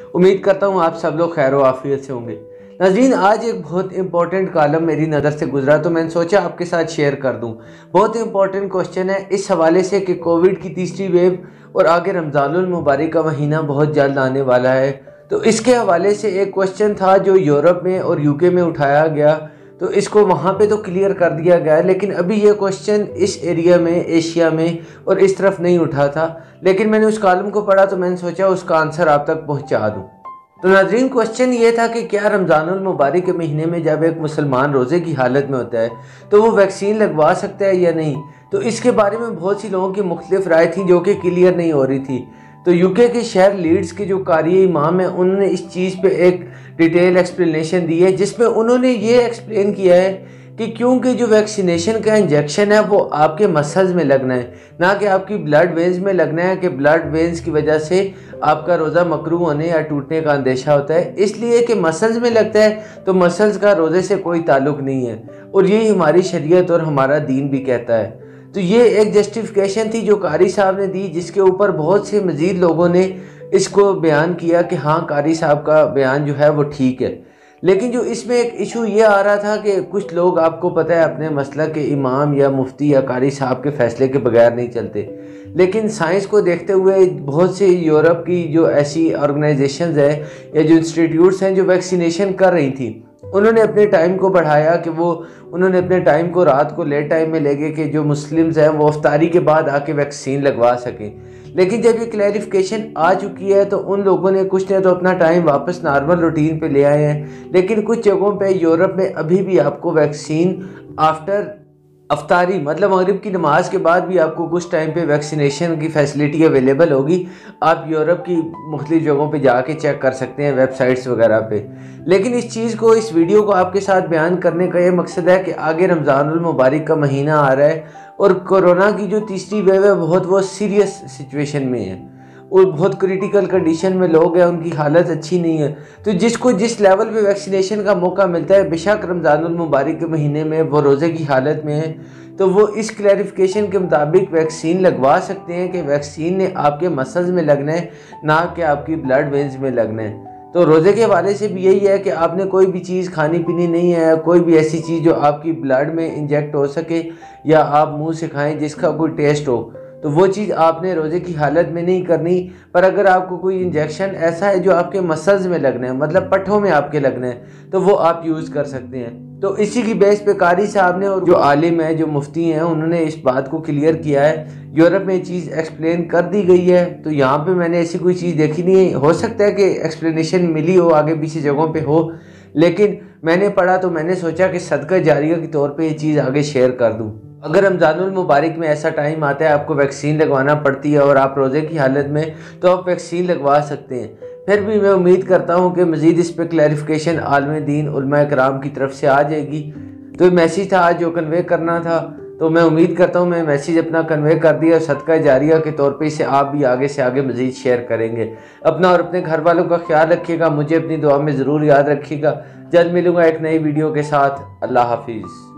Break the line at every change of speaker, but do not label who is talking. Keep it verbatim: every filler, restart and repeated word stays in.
उम्मीद करता हूँ आप सब लोग खैर आफियत से होंगे। नाज़रीन, आज एक बहुत इंपॉर्टेंट कॉलम मेरी नज़र से गुजरा तो मैंने सोचा आपके साथ शेयर कर दूं। बहुत इंपॉर्टेंट क्वेश्चन है इस हवाले से कि कोविड की तीसरी वेव और आगे रमज़ानुल मुबारक का महीना बहुत जल्द आने वाला है। तो इसके हवाले से एक क्वेश्चन था जो यूरोप में और यूके में उठाया गया, तो इसको वहाँ पे तो क्लियर कर दिया गया है, लेकिन अभी ये क्वेश्चन इस एरिया में, एशिया में और इस तरफ नहीं उठा था। लेकिन मैंने उस कॉलम को पढ़ा तो मैंने सोचा उसका आंसर आप तक पहुँचा दूँ। तो नाज़रीन, क्वेश्चन ये था कि क्या रमज़ानुल मुबारक के महीने में जब एक मुसलमान रोज़े की हालत में होता है तो वो वैक्सीन लगवा सकता है या नहीं। तो इसके बारे में बहुत सी लोगों की मुख्तलिफ राय थी जो कि क्लियर नहीं हो रही थी। तो यूके के शहर लीड्स के जो कारी इमाम है उन्होंने इस चीज़ पे एक डिटेल एक्सप्लेनेशन दी है, जिसमें उन्होंने ये एक्सप्लेन किया है कि क्योंकि जो वैक्सीनेशन का इंजेक्शन है वो आपके मसल्स में लगना है, ना कि आपकी ब्लड वेन्स में लगना है, कि ब्लड वेन्स की वजह से आपका रोज़ा मकरू होने या टूटने का अंदेशा होता है। इसलिए कि मसल्स में लगता है तो मसल्स का रोज़े से कोई ताल्लुक़ नहीं है, और यही हमारी शरीयत और हमारा दीन भी कहता है। तो ये एक जस्टिफिकेशन थी जो कारी साहब ने दी, जिसके ऊपर बहुत से मज़ीद लोगों ने इसको बयान किया कि हाँ, कारी साहब का बयान जो है वो ठीक है। लेकिन जो इसमें एक इशू ये आ रहा था कि कुछ लोग, आपको पता है, अपने मसलक के इमाम या मुफ्ती या कारी साहब के फैसले के बगैर नहीं चलते। लेकिन साइंस को देखते हुए बहुत से यूरोप की जो ऐसी ऑर्गेनाइजेशंस है या जो इंस्टीट्यूट्स हैं जो वैक्सीनेशन कर रही थी, उन्होंने अपने टाइम को बढ़ाया कि वो उन्होंने अपने टाइम को रात को लेट टाइम में ले गए कि जो मुस्लिम्स हैं वो अफ्तारी के बाद आके वैक्सीन लगवा सकें। लेकिन जब ये क्लैरिफिकेशन आ चुकी है तो उन लोगों ने, कुछ ने तो अपना टाइम वापस नॉर्मल रूटीन पे ले आए हैं, लेकिन कुछ जगहों पे यूरोप में अभी भी आपको वैक्सीन आफ्टर अफ्तारी, मतलब मगरिब की नमाज के बाद भी आपको कुछ टाइम पे वैक्सीनेशन की फैसिलिटी अवेलेबल होगी। आप यूरोप की मुख्तलिफ जगहों पे जाके चेक कर सकते हैं, वेबसाइट्स वगैरह पे। लेकिन इस चीज़ को, इस वीडियो को आपके साथ बयान करने का ये मकसद है कि आगे रमज़ानुल मुबारक का महीना आ रहा है और कोरोना की जो तीसरी वेव है बहुत वो सीरियस सिचुएशन में है और बहुत क्रिटिकल कंडीशन में लोग हैं, उनकी हालत अच्छी नहीं है। तो जिसको जिस लेवल पे वैक्सीनेशन का मौका मिलता है, बेशक रमज़ानुल मुबारक के महीने में वो रोज़े की हालत में है, तो वो इस क्लैरिफिकेशन के मुताबिक वैक्सीन लगवा सकते हैं कि वैक्सीन ने आपके मसल्स में लगना है, ना कि आपकी ब्लड वेन्स में लगना है। तो रोज़े के हवाले से भी यही है कि आपने कोई भी चीज़ खानी पीनी नहीं है, कोई भी ऐसी चीज़ जो आपकी ब्लड में इंजेक्ट हो सके या आप मुँह से खाएँ जिसका कोई टेस्ट हो, तो वो चीज़ आपने रोज़े की हालत में नहीं करनी। पर अगर आपको कोई इंजेक्शन ऐसा है जो आपके मसल्स में लगना है, मतलब पट्ठों में आपके लगना है, तो वो आप यूज़ कर सकते हैं। तो इसी की बेस पे कारी साहब ने और जो आलिम है, जो मुफ्ती हैं, उन्होंने इस बात को क्लियर किया है। यूरोप में ये चीज़ एक्सप्लेन कर दी गई है, तो यहाँ पे मैंने ऐसी कोई चीज़ देखी नहीं है। हो सकता है कि एक्सप्लेनेशन मिली हो, आगे पीछे जगहों पे हो, लेकिन मैंने पढ़ा तो मैंने सोचा कि सदका जारिया के तौर पे ये चीज़ आगे शेयर कर दूँ। अगर रमज़ानुल मुबारक में ऐसा टाइम आता है आपको वैक्सीन लगवाना पड़ती है और आप रोज़े की हालत में, तो आप वैक्सीन लगवा सकते हैं। फिर भी मैं उम्मीद करता हूँ कि मज़ीद इस पर क्लैरिफिकेशन आलम दीन उलमा कराम की तरफ से आ जाएगी। तो ये मैसेज था आज जो कन्वे करना था, तो मैं उम्मीद करता हूँ मैं मैसेज अपना कन्वे कर दिया। सदका जारिया के तौर पे इसे आप भी आगे से आगे मज़ीद शेयर करेंगे। अपना और अपने घर वालों का ख्याल रखिएगा, मुझे अपनी दुआ में ज़रूर याद रखिएगा। जल्द मिलूँगा एक नई वीडियो के साथ। अल्लाह हाफिज़।